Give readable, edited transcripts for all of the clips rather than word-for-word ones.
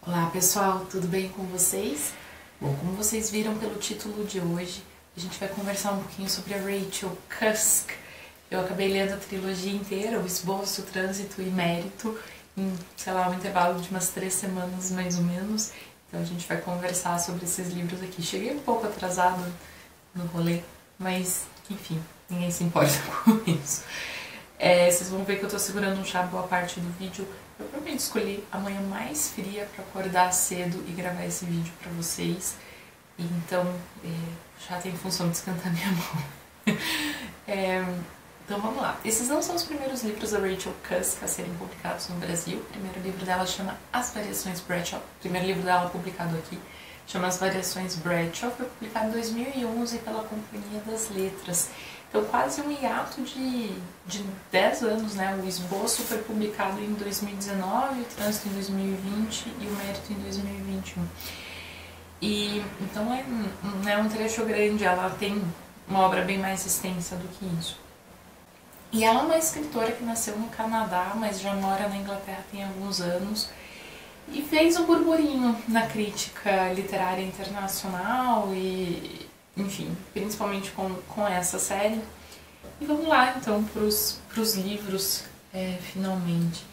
Olá pessoal, tudo bem com vocês? Bom, como vocês viram pelo título de hoje, a gente vai conversar um pouquinho sobre a Rachel Cusk. Eu acabei lendo a trilogia inteira, o Esboço, o Trânsito e Mérito, em, sei lá, um intervalo de umas 3 semanas mais ou menos. Então a gente vai conversar sobre esses livros aqui. Cheguei um pouco atrasado no rolê, mas enfim, ninguém se importa com isso. Vocês vão ver que eu tô segurando um chá boa parte do vídeo. Eu provavelmente escolhi a manhã mais fria para acordar cedo e gravar esse vídeo para vocês. E então, já tem função de esquentar minha mão. Então vamos lá. Esses não são os primeiros livros da Rachel Cusk a serem publicados no Brasil. O primeiro livro dela chama As Variações Bradshaw. O primeiro livro dela publicado aqui chama As Variações Bradshaw. Foi publicado em 2011 pela Companhia das Letras. Então quase um hiato de 10 anos, né? O Esboço foi publicado em 2019, o Trânsito em 2020 e o Mérito em 2021. E então não é um trecho grande, ela tem uma obra bem mais extensa do que isso. E ela é uma escritora que nasceu no Canadá, mas já mora na Inglaterra tem alguns anos. E fez um burburinho na crítica literária internacional e, enfim, principalmente com essa série. E vamos lá, então, pros livros, finalmente.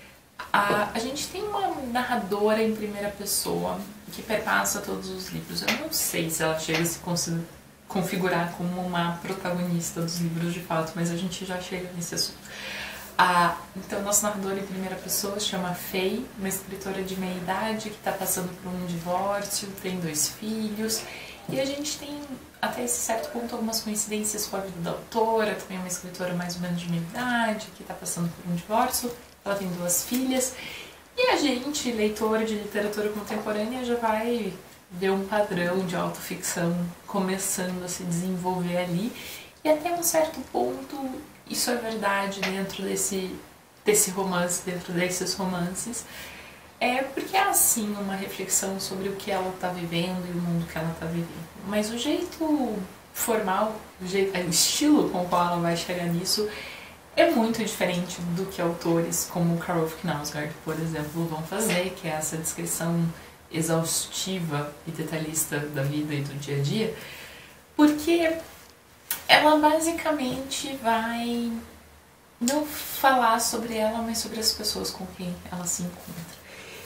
A gente tem uma narradora em primeira pessoa que perpassa todos os livros. Eu não sei se ela chega a se configurar como uma protagonista dos livros de fato, mas a gente já chega nesse assunto. Então, nossa narradora em primeira pessoa se chama Faye, uma escritora de meia idade que está passando por um divórcio, tem 2 filhos, e a gente tem, até esse certo ponto, algumas coincidências com a vida da autora, também uma escritora mais ou menos de meia idade, que está passando por um divórcio, ela tem 2 filhas, e a gente, leitor de literatura contemporânea, já vai ver um padrão de autoficção começando a se desenvolver ali, e até um certo ponto isso é verdade dentro desse romance, dentro desses romances, porque é assim uma reflexão sobre o que ela está vivendo e o mundo que ela está vivendo. Mas o jeito formal, o estilo com o qual ela vai chegar nisso é muito diferente do que autores como Carol Knausgaard, por exemplo, vão fazer, que é essa descrição exaustiva e detalhista da vida e do dia a dia, porque ela basicamente vai não falar sobre ela, mas sobre as pessoas com quem ela se encontra.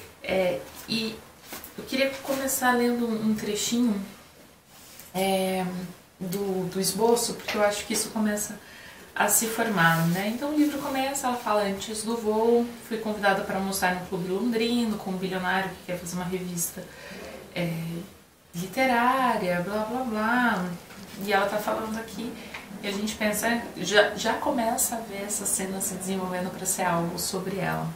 E eu queria começar lendo um trechinho do esboço, porque eu acho que isso começa a se formar, né? Então o livro começa, ela fala: antes do voo, fui convidada para almoçar no clube londrino com um bilionário que quer fazer uma revista literária, blá blá blá. E ela tá falando aqui, e a gente pensa, já começa a ver essa cena se desenvolvendo para ser algo sobre ela.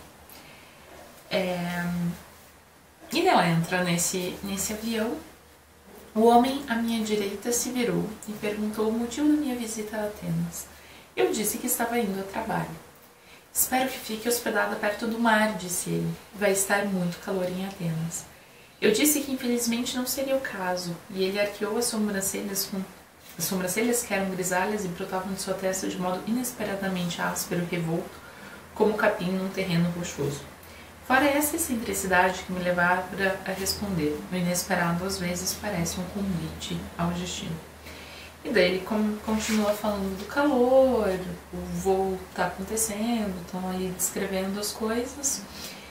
E ela entra nesse avião. O homem à minha direita se virou e perguntou o motivo da minha visita a Atenas. Eu disse que estava indo a trabalho. Espero que fique hospedada perto do mar, disse ele. Vai estar muito calor em Atenas. Eu disse que infelizmente não seria o caso, e ele arqueou as sobrancelhas que eram grisalhas e brotavam de sua testa de modo inesperadamente áspero e revolto, como capim num terreno rochoso. Fora essa excentricidade que me levava a responder, o inesperado às vezes parece um convite ao destino. E daí ele continua falando do calor, o voo está acontecendo, estão aí descrevendo as coisas.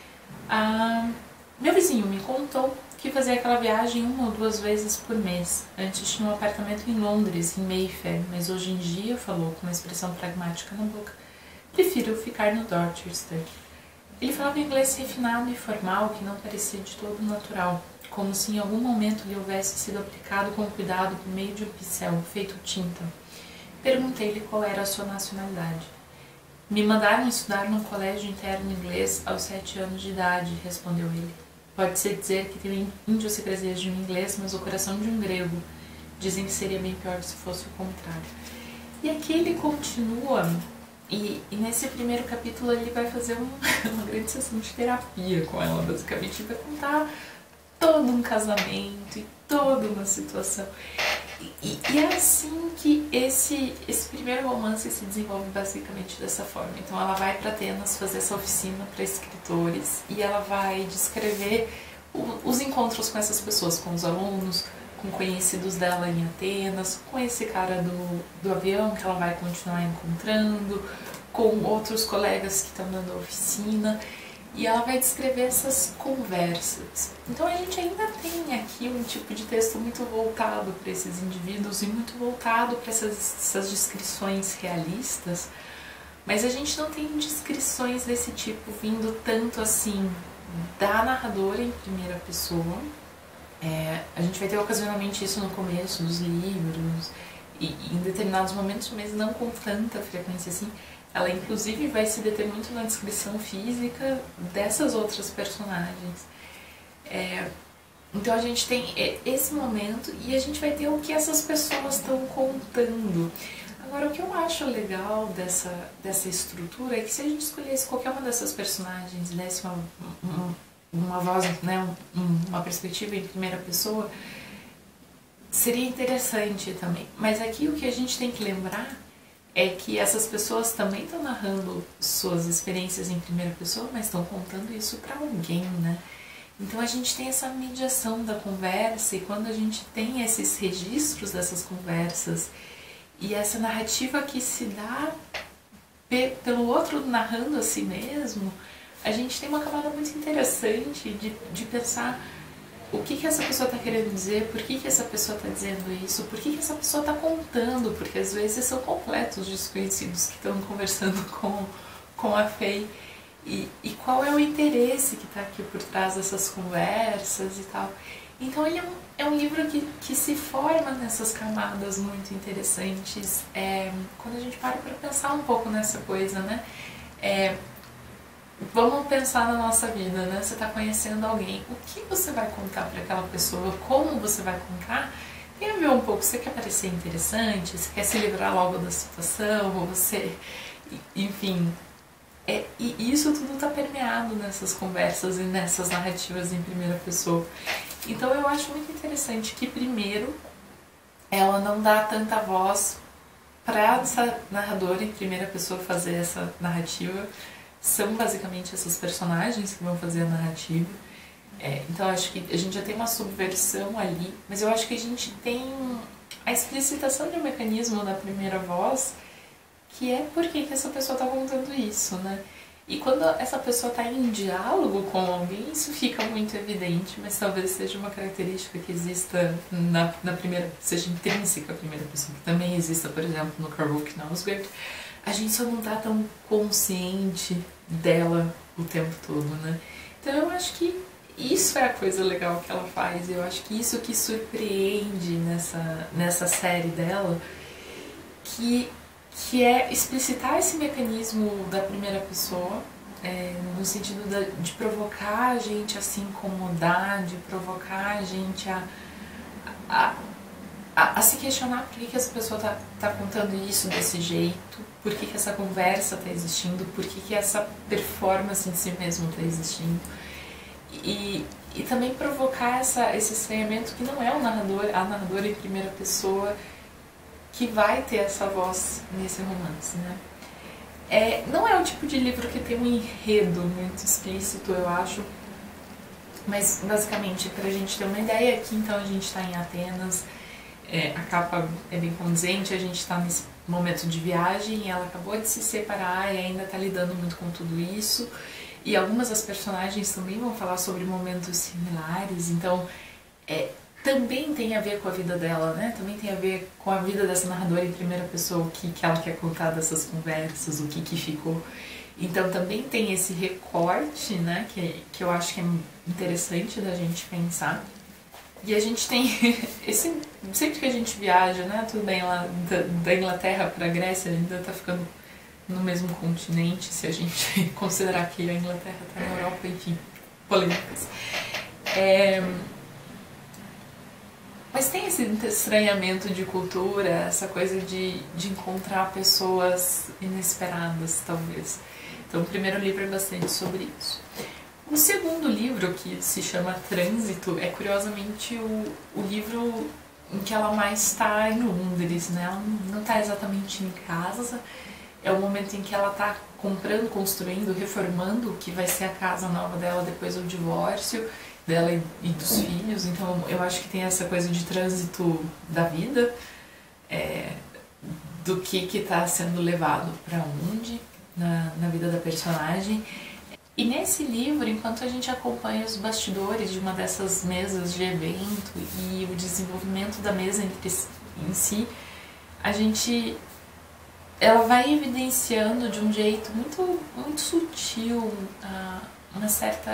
Meu vizinho me contou que fazia aquela viagem 1 ou 2 vezes por mês. Antes tinha um apartamento em Londres, em Mayfair, mas hoje em dia, falou com uma expressão pragmática na boca, prefiro ficar no Dorchester. Ele falava inglês refinado e formal que não parecia de todo natural, como se em algum momento lhe houvesse sido aplicado com cuidado por meio de um pincel feito tinta. Perguntei-lhe qual era a sua nacionalidade. Me mandaram estudar num colégio interno inglês aos 7 anos de idade, respondeu ele. Pode-se dizer que tem índios e brasileiros de um inglês, mas o coração de um grego. Dizem que seria bem pior se fosse o contrário. E aqui ele continua, e nesse primeiro capítulo ele vai fazer uma grande sessão de terapia com ela, basicamente. Ele vai contar todo um casamento e toda uma situação. E é assim que esse primeiro romance se desenvolve basicamente dessa forma. Então ela vai para Atenas fazer essa oficina para escritores e ela vai descrever os encontros com essas pessoas, com os alunos, com conhecidos dela em Atenas, com esse cara do avião que ela vai continuar encontrando, com outros colegas que estão dando oficina, e ela vai descrever essas conversas. Então a gente ainda tem aqui um tipo de texto muito voltado para esses indivíduos e muito voltado para essas descrições realistas, mas a gente não tem descrições desse tipo vindo tanto assim da narradora em primeira pessoa. A gente vai ter ocasionalmente isso no começo dos livros e em determinados momentos, mas não com tanta frequência assim. Ela inclusive vai se deter muito na descrição física dessas outras personagens. Então a gente tem esse momento e a gente vai ter o que essas pessoas estão contando. Agora, o que eu acho legal dessa estrutura é que se a gente escolhesse qualquer uma dessas personagens e desse uma voz, né, uma perspectiva em primeira pessoa, seria interessante também. Mas aqui o que a gente tem que lembrar é que essas pessoas também estão narrando suas experiências em primeira pessoa, mas estão contando isso para alguém, né? Então a gente tem essa mediação da conversa, e quando a gente tem esses registros dessas conversas e essa narrativa que se dá pelo outro narrando a si mesmo, a gente tem uma camada muito interessante de pensar o que essa pessoa está querendo dizer, por que essa pessoa está dizendo isso, por que essa pessoa está contando, porque às vezes são completos desconhecidos que estão conversando com a Faye, e qual é o interesse que está aqui por trás dessas conversas e tal. Então ele é um livro que se forma nessas camadas muito interessantes, quando a gente para pensar um pouco nessa coisa, né? Vamos pensar na nossa vida, né? Você está conhecendo alguém, o que você vai contar para aquela pessoa, como você vai contar, tem a ver um pouco, você quer parecer interessante, você quer se livrar logo da situação, ou você, enfim, e isso tudo está permeado nessas conversas e nessas narrativas em primeira pessoa. Então eu acho muito interessante que primeiro ela não dá tanta voz para essa narradora em primeira pessoa fazer essa narrativa. São basicamente essas personagens que vão fazer a narrativa. Então acho que a gente já tem uma subversão ali, mas eu acho que a gente tem a explicitação de um mecanismo na primeira voz, que é por que essa pessoa está contando isso, né? E quando essa pessoa está em diálogo com alguém, isso fica muito evidente, mas talvez seja uma característica que exista na primeira, seja intrínseca à primeira pessoa, que também exista, por exemplo, no Karuk Knausgaard. A gente só não está tão consciente dela o tempo todo, né? Então eu acho que isso é a coisa legal que ela faz, eu acho que isso que surpreende nessa série dela, que é explicitar esse mecanismo da primeira pessoa, no sentido de provocar a gente a se incomodar, de provocar a gente a se questionar por que essa pessoa tá contando isso desse jeito, por que essa conversa está existindo, por que essa performance em si mesmo está existindo. E também provocar esse estranhamento que não é a narradora em primeira pessoa que vai ter essa voz nesse romance, né? Não é o tipo de livro que tem um enredo muito explícito, eu acho, mas basicamente, para a gente ter uma ideia, aqui então a gente está em Atenas, a capa é bem condizente, a gente está nesse momento de viagem, ela acabou de se separar e ainda está lidando muito com tudo isso, e algumas das personagens também vão falar sobre momentos similares, então também tem a ver com a vida dela, né? Também tem a ver com a vida dessa narradora em primeira pessoa, o que ela quer contar dessas conversas, o que ficou. Então também tem esse recorte, né? Que eu acho que é interessante da gente pensar. E a gente tem sempre que a gente viaja, né? Tudo bem, lá da Inglaterra para a Grécia, ainda está ficando no mesmo continente, se a gente considerar que a Inglaterra está na Europa, enfim, polêmicas. Mas tem esse estranhamento de cultura, essa coisa de encontrar pessoas inesperadas, talvez. Então o primeiro livro é bastante sobre isso. O segundo livro, que se chama Trânsito, é curiosamente o livro em que ela mais está em Londres, né? Ela não está exatamente em casa, é o momento em que ela está comprando, construindo, reformando o que vai ser a casa nova dela depois do divórcio. dela e dos filhos. Então eu acho que tem essa coisa de trânsito da vida, do que está sendo levado para onde na vida da personagem. E nesse livro, enquanto a gente acompanha os bastidores de uma dessas mesas de evento e o desenvolvimento da mesa em si, ela vai evidenciando de um jeito muito sutil um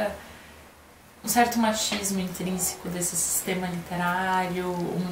certo machismo intrínseco desse sistema literário,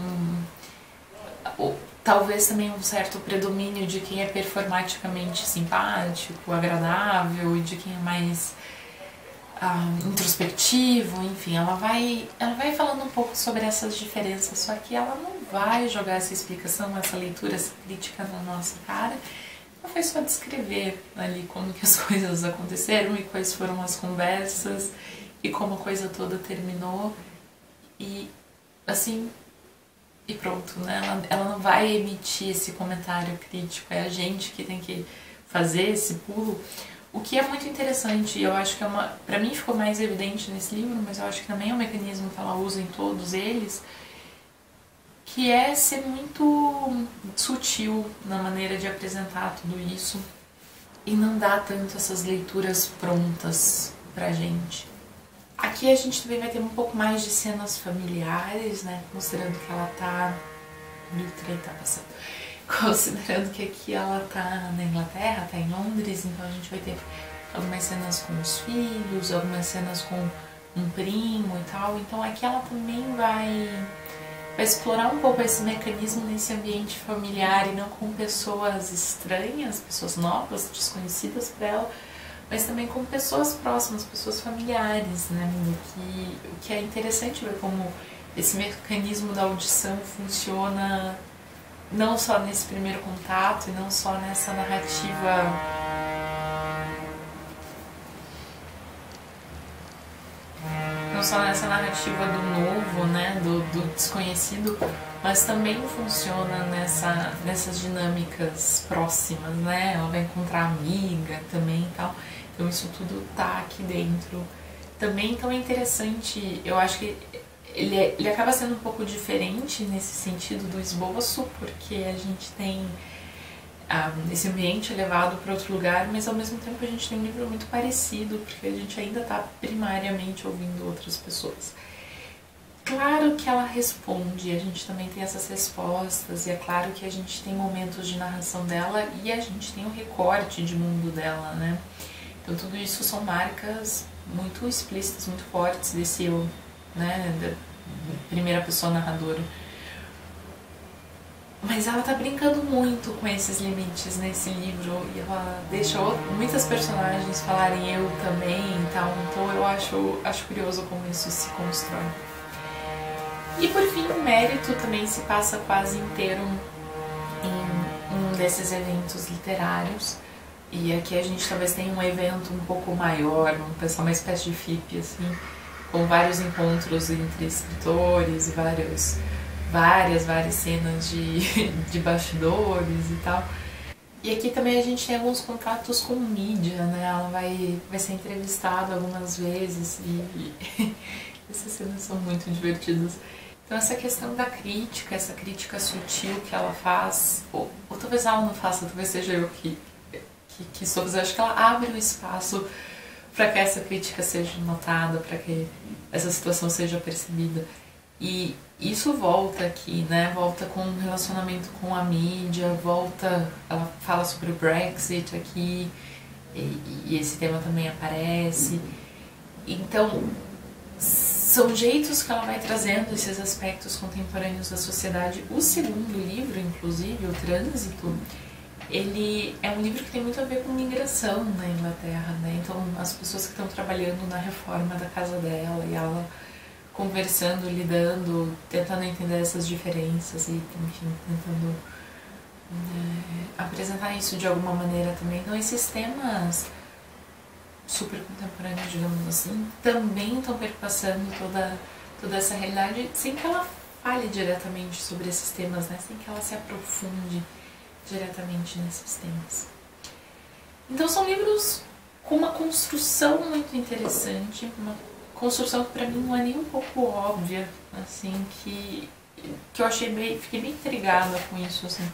talvez também um certo predomínio de quem é performaticamente simpático, agradável, e de quem é mais introspectivo. Enfim, ela vai falando um pouco sobre essas diferenças, só que ela não vai jogar essa explicação, essa leitura, essa crítica na nossa cara. Ela vai só descrever ali como que as coisas aconteceram e quais foram as conversas e como a coisa toda terminou, e assim, e pronto, né? Ela não vai emitir esse comentário crítico, é a gente que tem que fazer esse pulo, o que é muito interessante. Eu acho que pra mim ficou mais evidente nesse livro, mas eu acho que também é um mecanismo que ela usa em todos eles, que é ser muito sutil na maneira de apresentar tudo isso e não dar tanto essas leituras prontas pra gente. Aqui a gente também vai ter um pouco mais de cenas familiares, né? Considerando que ela tá... O trem tá passando. Considerando que aqui ela tá na Inglaterra, tá em Londres, então a gente vai ter algumas cenas com os filhos, algumas cenas com um primo e tal. Então aqui ela também vai explorar um pouco esse mecanismo nesse ambiente familiar, e não com pessoas estranhas, pessoas novas, desconhecidas para ela, mas também com pessoas próximas, pessoas familiares, né? O que é interessante ver como esse mecanismo da audição funciona não só nesse primeiro contato e não só nessa narrativa do novo, né, do desconhecido, mas também funciona nessas dinâmicas próximas, né? Ela vai encontrar amiga também e tal, então isso tudo tá aqui dentro também. Então é interessante, eu acho que ele acaba sendo um pouco diferente nesse sentido do esboço, porque a gente tem esse ambiente levado para outro lugar, mas ao mesmo tempo a gente tem um livro muito parecido, porque a gente ainda está primariamente ouvindo outras pessoas. Claro que ela responde, a gente também tem essas respostas, e é claro que a gente tem momentos de narração dela e a gente tem um recorte de mundo dela, né? Então tudo isso são marcas muito explícitas, muito fortes desse eu, né, da primeira pessoa narradora. Mas ela tá brincando muito com esses limites nesse livro, e ela deixa muitas personagens falarem eu também e tal, então eu acho curioso como isso se constrói. E por fim, o mérito também se passa quase inteiro em um desses eventos literários, e aqui a gente talvez tenha um evento um pouco maior, uma espécie de FIP, assim, com vários encontros entre escritores e várias cenas de bastidores e tal. E aqui também a gente tem alguns contatos com mídia, né? Ela vai ser entrevistada algumas vezes e essas cenas são muito divertidas. Então essa questão da crítica, essa crítica sutil que ela faz, ou talvez ela não faça, talvez seja eu que estou fazendo, acho que ela abre o espaço para que essa crítica seja notada, para que essa situação seja percebida. E isso volta aqui, né? Volta com o relacionamento com a mídia, ela fala sobre o Brexit aqui, e esse tema também aparece. Então, são jeitos que ela vai trazendo esses aspectos contemporâneos da sociedade. O segundo livro, inclusive, O Trânsito, ele é um livro que tem muito a ver com migração na Inglaterra, né? Então, as pessoas que estão trabalhando na reforma da casa dela, e ela conversando, lidando, tentando entender essas diferenças e, enfim, tentando apresentar isso de alguma maneira também. Então, esses temas super contemporâneos, digamos assim, também estão perpassando toda essa realidade, sem que ela fale diretamente sobre esses temas, né? Sem que ela se aprofunde diretamente nesses temas. Então são livros com uma construção muito interessante, construção que pra mim não é nem um pouco óbvia, assim, que eu fiquei bem intrigada com isso, assim.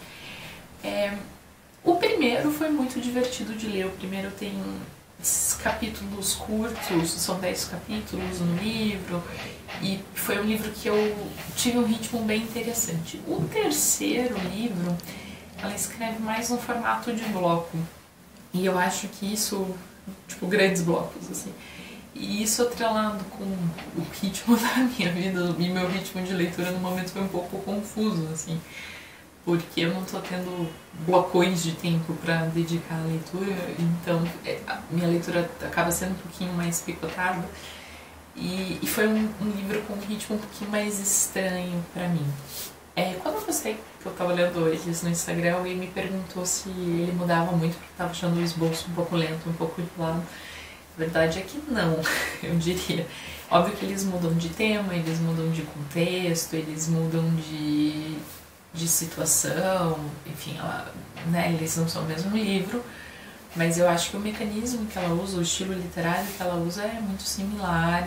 O primeiro foi muito divertido de ler. O primeiro tem capítulos curtos, são 10 capítulos no livro, e foi um livro que eu tive um ritmo bem interessante. O terceiro livro, ela escreve mais no formato de bloco, e eu acho que isso, tipo, grandes blocos, assim, e isso atrelado com o ritmo da minha vida e meu ritmo de leitura no momento foi um pouco confuso, assim, porque eu não estou tendo blocões de tempo para dedicar à leitura, então a minha leitura acaba sendo um pouquinho mais picotada, e foi um livro com um ritmo um pouquinho mais estranho para mim. Quando eu postei, que eu estava olhando hoje no Instagram, alguém me perguntou se ele mudava muito, porque eu estava achando o esboço um pouco lento, um pouco de lado. A verdade é que não, eu diria. Óbvio que eles mudam de tema, eles mudam de contexto, eles mudam de situação, enfim, eles não são o mesmo livro, mas eu acho que o mecanismo que ela usa, o estilo literário que ela usa é muito similar,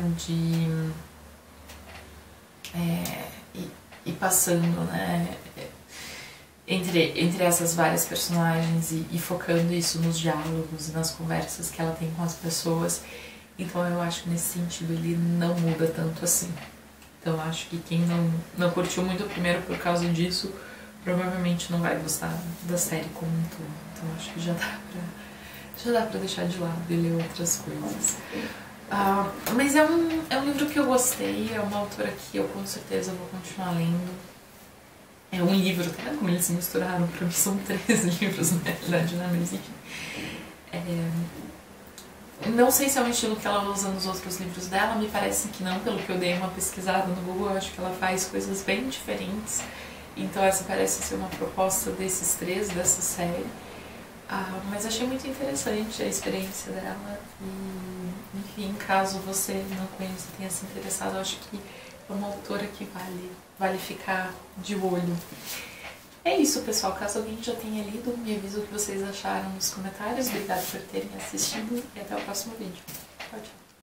e passando, né, entre essas várias personagens e focando isso nos diálogos e nas conversas que ela tem com as pessoas. Então eu acho que nesse sentido ele não muda tanto assim. Então eu acho que quem não curtiu muito o primeiro por causa disso, provavelmente não vai gostar da série como um todo. Então eu acho que já dá pra deixar de lado e ler outras coisas. Mas é um livro que eu gostei, é uma autora que eu com certeza vou continuar lendo. É um livro, tá vendo como eles se misturaram? Pra mim são 3 livros, na realidade, né? Mas enfim. Não sei se é um estilo que ela usa nos outros livros dela, me parece que não, pelo que eu dei uma pesquisada no Google, eu acho que ela faz coisas bem diferentes. Então essa parece ser uma proposta desses 3, dessa série. Mas achei muito interessante a experiência dela e, enfim, caso você não conheça e tenha se interessado, eu acho que é uma autora que vale ficar de olho. É isso, pessoal. Caso alguém já tenha lido, me avisa o que vocês acharam nos comentários. Obrigada por terem assistido e até o próximo vídeo. Tchau, tchau.